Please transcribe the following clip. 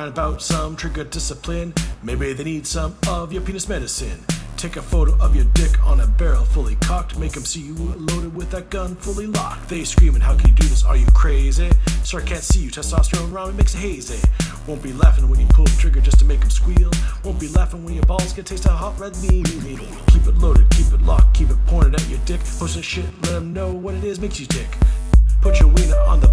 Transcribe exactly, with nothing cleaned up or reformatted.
about some trigger discipline. Maybe they need some of your penis medicine. Take a photo of your dick on a barrel fully cocked. Make them see you loaded with that gun fully locked. They screaming, how can you do this? Are you crazy? Sir, I can't see you. Testosterone around me makes it hazy. Won't be laughing when you pull the trigger just to make them squeal. Won't be laughing when your balls get taste how hot red meat. Keep it loaded, keep it locked, keep it pointed at your dick. Post that shit, let them know what it is makes you dick. Put your wiener on the